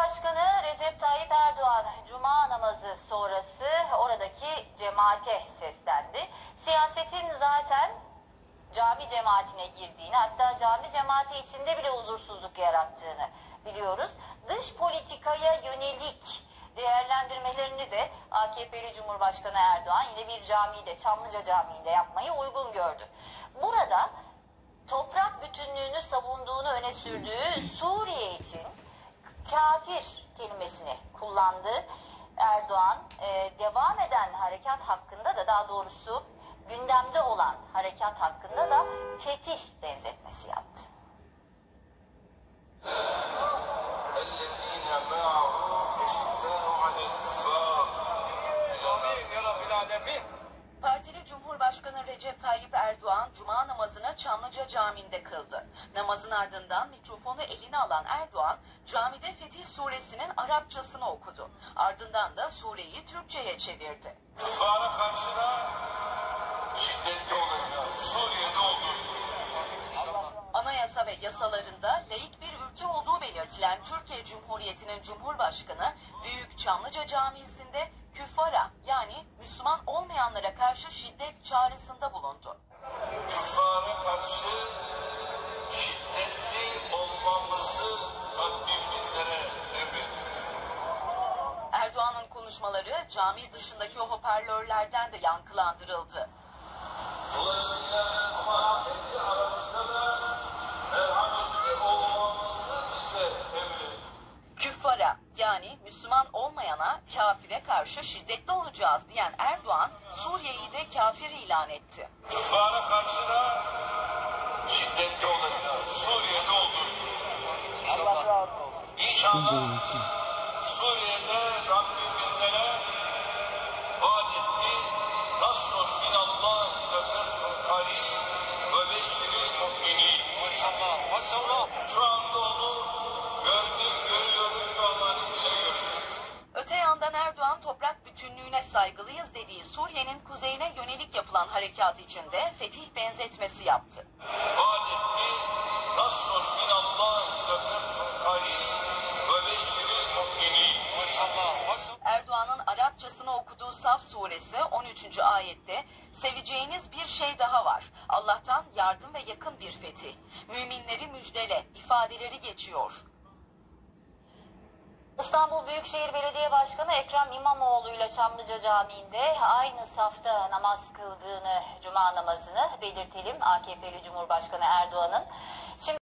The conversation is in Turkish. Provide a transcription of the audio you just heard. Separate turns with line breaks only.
Cumhurbaşkanı Recep Tayyip Erdoğan Cuma namazı sonrası oradaki cemaate seslendi. Siyasetin zaten cami cemaatine girdiğini, hatta cami cemaati içinde bile huzursuzluk yarattığını biliyoruz. Dış politikaya yönelik değerlendirmelerini de AKP'li Cumhurbaşkanı Erdoğan yine bir camide, Çamlıca Camii'nde yapmayı uygun gördü. Burada toprak bütünlüğünü savunduğunu öne sürdüğü Suriye için kafir kelimesini kullandı Erdoğan. Devam eden harekat hakkında da, daha doğrusu gündemde olan harekat hakkında da fetih benzetmesi yaptı.
Partili Cumhurbaşkanı Recep Tayyip Erdoğan Cuma namazını Çamlıca Camii'nde kıldı. Namazın ardından mikrofonu eline alan Erdoğan, camide Fetih Suresinin Arapçasını okudu. Ardından da sureyi Türkçe'ye çevirdi.
Küffara karşı da şiddetli olacağız. Suriye'de olduğu.
Anayasa ve yasalarında laik bir ülke olduğu belirtilen Türkiye Cumhuriyeti'nin Cumhurbaşkanı Büyük Çamlıca Camii'sinde küffara, yani Müslüman olmayanlara karşı şiddet çağrısında bulundu.
Küffara karşı şiddetli olmamızı Rabbim bizlere emrediyor.
Erdoğan'ın konuşmaları cami dışındaki hoparlörlerden de yankılandırıldı.
Dolayısıyla ama kendi aramızda da merhametli olmamızı bize emrediyor.
Küffara, yani Müslüman olmayana, kafire karşı şiddetli olacağız diyen Erdoğan, Suriye'yi de kafir ilan etti.
Küffara karşı da şiddetli olacağız. Suriye'de olduğu.
Allah razı olsun.
İnşallah Suriye'de Rabbim bizlere vaat etti. Nasrun minallah ve fethun karîb ve beşşiril mu'minîn.
Maşallah, maşallah.
Şu anda onu gördük, görüyoruz ve analiziyle görüşüyoruz.
Öte yandan Erdoğan, toprak bütünlüğüne saygılıyız dediği Suriye'nin kuzeyine yönelik yapılan harekat içinde fetih benzetmesi yaptı.
Vaat etti. Nasrun minallah ve fethun karîb ve beşşiril mu'minîn.
Maşallah, maşallah.
Erdoğan'ın Arapçasını okuduğu Saf suresi 13. ayette seveceğiniz bir şey daha var. Allah'tan yardım ve yakın bir fetih. Müminleri müjdele ifadeleri geçiyor.
İstanbul Büyükşehir Belediye Başkanı Ekrem İmamoğlu ile Çamlıca Camii'nde aynı safta namaz kıldığını, Cuma namazını belirtelim, AKP'li Cumhurbaşkanı Erdoğan'ın. Şimdi